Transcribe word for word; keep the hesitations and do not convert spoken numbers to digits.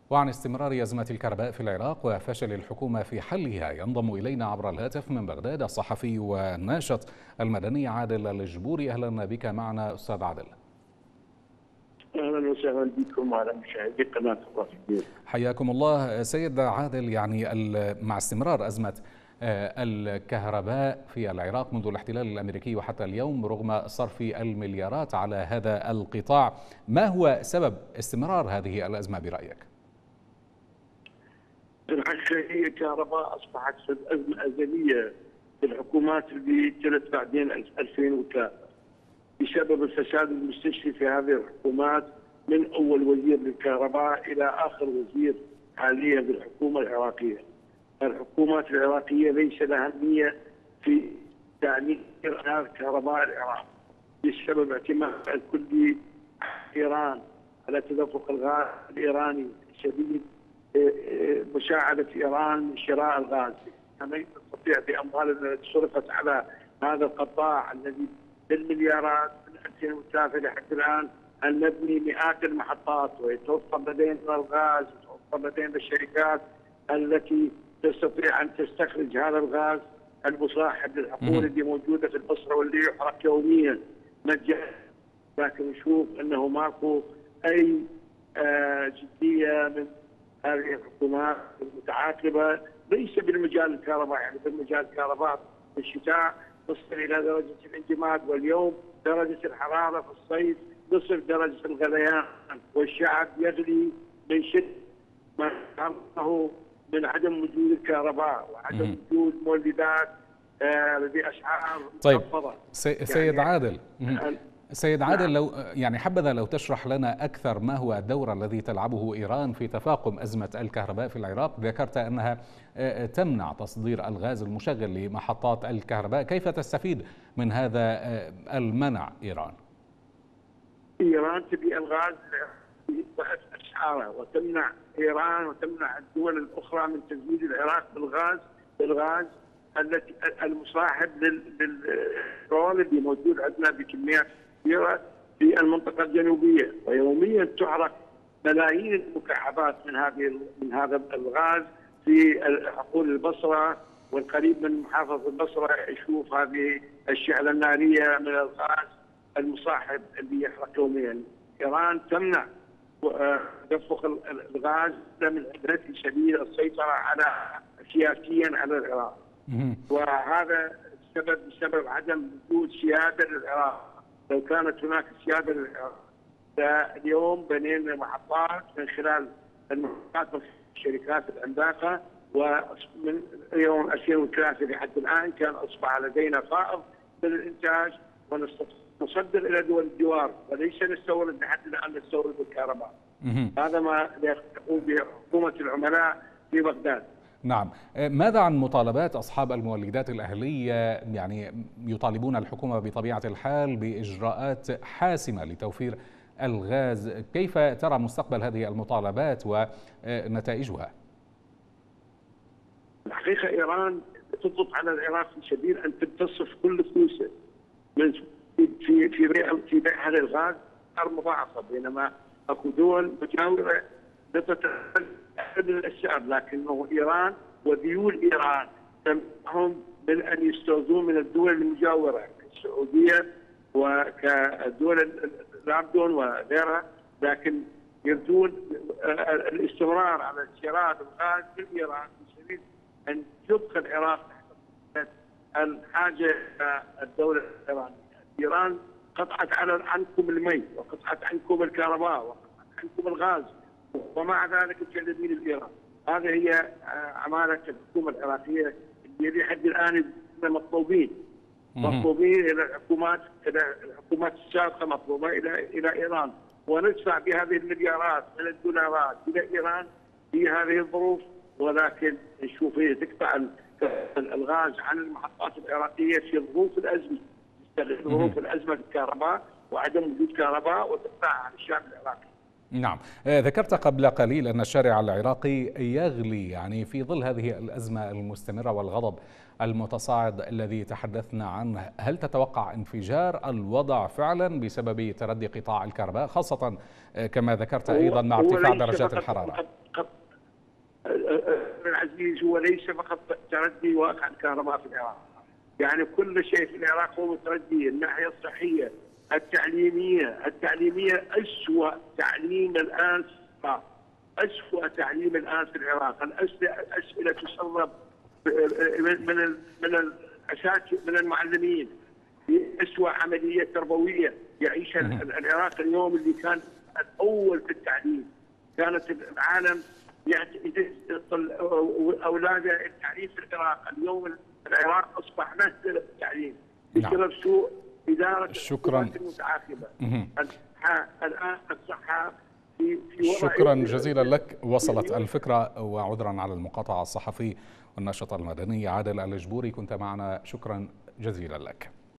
وعن استمرار أزمة الكهرباء في العراق وفشل الحكومة في حلها ينضم إلينا عبر الهاتف من بغداد الصحفي والناشط المدني عادل الجبوري. أهلا بك معنا أستاذ عادل. اهلا وسهلا بكم وعلى مشاهدي قناه الرافدين. حياكم الله سيد عادل. يعني مع استمرار أزمة الكهرباء في العراق منذ الاحتلال الأمريكي وحتى اليوم رغم صرف المليارات على هذا القطاع، ما هو سبب استمرار هذه الأزمة برأيك؟ الحقيقه هي الكهرباء اصبحت ازمه ازليه في الحكومات اللي جلت بعدين ألفين وثلاثة بسبب الفساد المستشري في هذه الحكومات، من اول وزير للكهرباء الى اخر وزير حاليا بالحكومه العراقيه. الحكومات العراقيه ليس لها نيه في تامين كهرباء العراق بسبب اعتماد الكلي ايران على تدفق الغاز الايراني الشديد، مساعده ايران من شراء الغاز. لا نستطيع باموال التي صرفت على هذا القطاع الذي بالمليارات من ألفين وثلاثة لحد الان ان نبني مئات المحطات ويتوفر لدينا الغاز ويتوفر لدينا الشركات التي تستطيع ان تستخرج هذا الغاز المصاحب للحقول اللي موجوده في البصره واللي يحرق يوميا مجانا. لكن نشوف انه ماكو اي جديه من هذه الحكومات المتعاقبه، ليس بالمجال الكهرباء، يعني بالمجال الكهرباء في الشتاء تصل الى درجه الانجماد، واليوم درجه الحراره في الصيف تصل درجه الغليان، والشعب يغلي من شده ما له من عدم وجود الكهرباء وعدم وجود مولدات باسعار طيب مخفضه. سيد يعني عادل سيد عادل نعم. لو يعني حبذا لو تشرح لنا أكثر ما هو الدور الذي تلعبه إيران في تفاقم أزمة الكهرباء في العراق. ذكرت أنها تمنع تصدير الغاز المشغل لمحطات الكهرباء، كيف تستفيد من هذا المنع إيران؟ إيران تبي الغاز ضعف أسعاره، وتمنع إيران وتمنع الدول الأخرى من تزويد العراق بالغاز بالغاز التي المصاحب للبترول اللي موجود عندنا بكميات كبيره في المنطقه الجنوبيه، ويوميا تحرق ملايين المكعبات من هذه من هذا الغاز في حقول البصره والقريب من محافظه البصره. يشوف هذه الشعله الناريه من الغاز المصاحب اللي يحرق يوميا. ايران تمنع تدفق الغاز من عدة سبيل السيطره على سياسيا على العراق، وهذا السبب بسبب عدم وجود سياده للعراق. لو كانت هناك سياده للعراق اليوم بنينا محطات من خلال المحطات الشركات العملاقه، ومن يوم ألفين وثلاثة لحد الان كان اصبح لدينا فائض من الانتاج ونصدر الى دول الجوار، وليس نستورد لحد الان نستورد الكهرباء. هذا ما يقوم به حكومه العملاء في بغداد. نعم، ماذا عن مطالبات أصحاب المولدات الأهلية؟ يعني يطالبون الحكومة بطبيعة الحال بإجراءات حاسمة لتوفير الغاز، كيف ترى مستقبل هذه المطالبات ونتائجها؟ الحقيقة إيران تضغط على العراق في سبيل أن تمتص كل فلوسه من في في بيع في بيع هذا الغاز مضاعفة، بينما اكو دول مجاورة بتتقلل السعر، لكنه ايران وديول ايران تمنعهم من ان يستوردون من الدول المجاوره السعوديه وكدول الاردن وغيرها، لكن يريدون الاستمرار على شراء الغاز من ايران في سبيل ان تبقى العراق تحت الحاجه الى الدوله الايرانيه. ايران قطعت عنكم المي وقطعت عنكم الكهرباء وقطعت عنكم الغاز، ومع ذلك تكلمين الايران. هذه هي عماله الحكومه العراقيه اللي لحد الان مطلوبين مطلوبين الى الحكومات الى الحكومات السابقه، مطلوبه الى الى ايران، وندفع بهذه المليارات من الدولارات الى ايران في هذه الظروف، ولكن نشوف هي تقطع الغاز عن المحطات العراقيه في ظروف الازمه، تستغل ظروف الازمه في الكهرباء وعدم وجود كهرباء وتقطعها عن الشعب العراقي. نعم، ذكرت قبل قليل أن الشارع العراقي يغلي يعني في ظل هذه الأزمة المستمرة والغضب المتصاعد الذي تحدثنا عنه. هل تتوقع انفجار الوضع فعلا بسبب تردي قطاع الكهرباء، خاصة كما ذكرت أيضا مع ارتفاع درجات الحرارة؟ العزيز، هو ليس فقط تردي واقع الكهرباء في العراق، يعني كل شيء في العراق هو متردي. الناحية الصحية، التعليمية، التعليمية أسوأ تعليم الآن، أسوأ تعليم الآن في العراق. الأسئلة تسرب من من الأساتذة من المعلمين، أسوأ عملية تربوية يعيشها العراق اليوم، اللي كان الأول في التعليم. كانت العالم يعتقد أولاده التعليم في العراق، اليوم العراق أصبح مهزلة في التعليم بسبب سوء إدارة شكرا المتعاقبة. الآن الصحة في في وضع شكرا جزيلا لك. وصلت الفكرة، وعذرا على المقاطعة. الصحفي والناشط المدني عادل الجبوري كنت معنا، شكرا جزيلا لك.